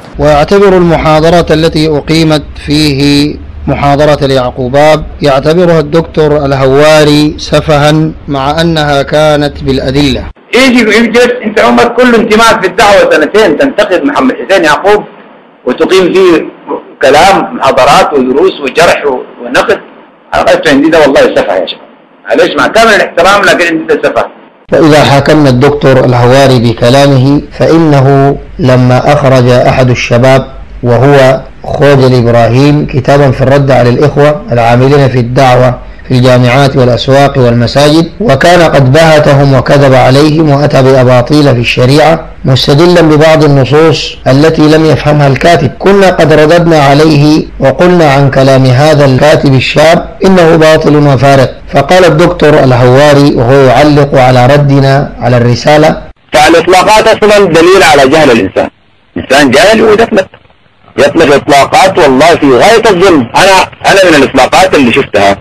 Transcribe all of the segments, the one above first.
ويعتبر المحاضرات التي أقيمت فيه محاضرة اليعقوباب يعتبرها الدكتور الهواري سفها مع أنها كانت بالأدلة. يجي أنت عمرك كله انتماء في الدعوة سنتين تنتقد محمد حسين يعقوب وتقيم فيه كلام محاضرات ودروس وجرح ونقد. أنا عندي ده والله سفه يا شباب، معلش مع كامل الاحترام لكن عندي ده سفه. وإذا حاكمنا الدكتور الهواري بكلامه فإنه لما أخرج أحد الشباب وهو خوجل إبراهيم كتابا في الرد على الإخوة العاملين في الدعوة في الجامعات والأسواق والمساجد، وكان قد بهتهم وكذب عليهم وأتى بأباطيل في الشريعة مستدلا ببعض النصوص التي لم يفهمها الكاتب، كنا قد رددنا عليه وقلنا عن كلام هذا الكاتب الشاب إنه باطل وفارغ. فقال الدكتور الهواري وهو يعلق على ردنا على الرسالة: فالإطلاقات أصلا دليل على جهل الإنسان. إنسان جاهل ويطلق إطلاقات والله في غاية الظلم. أنا من الإطلاقات اللي شفتها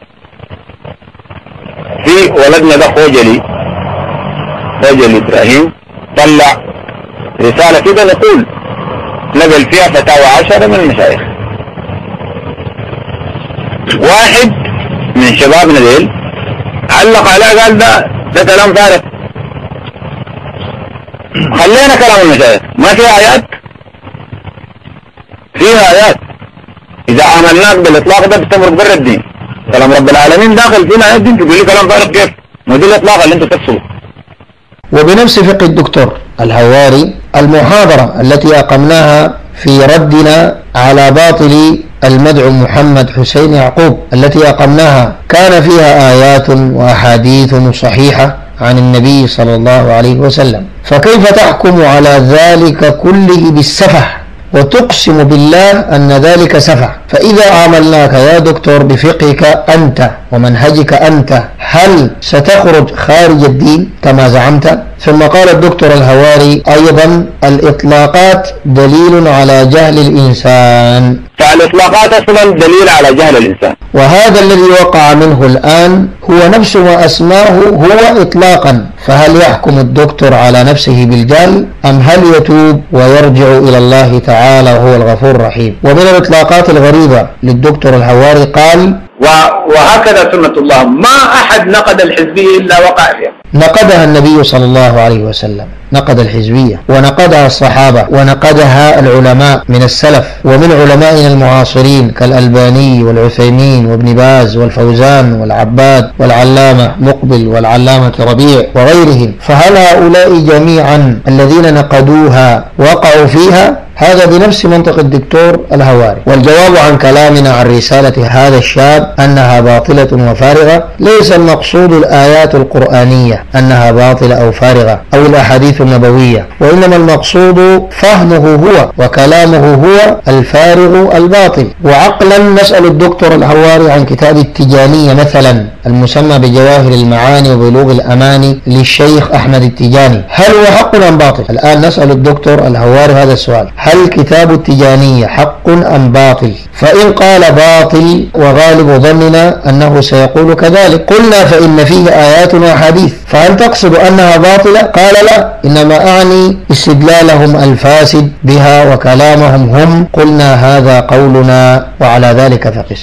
في ولدنا ده خوجل إبراهيم طلع رسالة كده نقول نقل فيها فتاوى 10 من المشايخ. واحد من شبابنا ديل علق عليه قال ده كلام فارغ، خلينا كلام المشايخ ما فيها آيات، فيها آيات إذا عملناك بالإطلاق ده بتمرق بر الدين. كلام رب العالمين داخل فينا آيات دين، تقول لي كلام فارغ كيف؟ ما دي الإطلاق اللي أنت تقصده. وبنفس فقه الدكتور الهواري المحاضرة التي أقمناها في ردنا على باطل المدعو محمد حسين يعقوب التي أقمناها كان فيها آيات وأحاديث صحيحة عن النبي صلى الله عليه وسلم، فكيف تحكم على ذلك كله بالسفه وتقسم بالله أن ذلك سفه؟ فإذا عاملناك يا دكتور بفقهك أنت ومنهجك أنت هل ستخرج خارج الدين كما زعمت؟ ثم قال الدكتور الهواري أيضا: الإطلاقات دليل على جهل الإنسان. فالإطلاقات أصلا دليل على جهل الإنسان، وهذا الذي وقع منه الآن هو نفس ما أسماه هو إطلاقا. فهل يحكم الدكتور على نفسه بالجهل أم هل يتوب ويرجع إلى الله تعالى وهو الغفور الرحيم؟ ومن الإطلاقات الغريبة للدكتور الهواري قال: وهكذا سنة الله، ما أحد نقد الحزبية إلا وقع فيها. نقدها النبي صلى الله عليه وسلم، نقد الحزبية ونقدها الصحابة ونقدها العلماء من السلف ومن علمائنا المعاصرين كالألباني والعثيمين وابن باز والفوزان والعباد والعلامة مقبل والعلامة ربيع وغيرهم. فهل هؤلاء جميعا الذين نقدوها وقعوا فيها؟ هذا بنفس منطق الدكتور الهواري. والجواب عن كلامنا عن رسالة هذا الشاب أنها باطلة وفارغة ليس المقصود الآيات القرآنية أنها باطلة أو فارغة أو الأحاديث النبوية، وإنما المقصود فهمه هو وكلامه هو الفارغ الباطل. وعقلا نسأل الدكتور الهواري عن كتاب التجانية مثلا المسمى بجواهر المعاني وبلوغ الأماني للشيخ أحمد التجاني، هل هو حق أم باطل؟ الآن نسأل الدكتور الهواري هذا السؤال: هل كتاب التجانية حق أم باطل؟ فإن قال باطل وغالب ظننا أنه سيقول كذلك قلنا فإن فيه آيات وأحاديث، فهل تقصد أنها باطلة؟ قال لا، إنما أعني استدلالهم الفاسد بها وكلامهم هم. قلنا هذا قولنا وعلى ذلك فقس.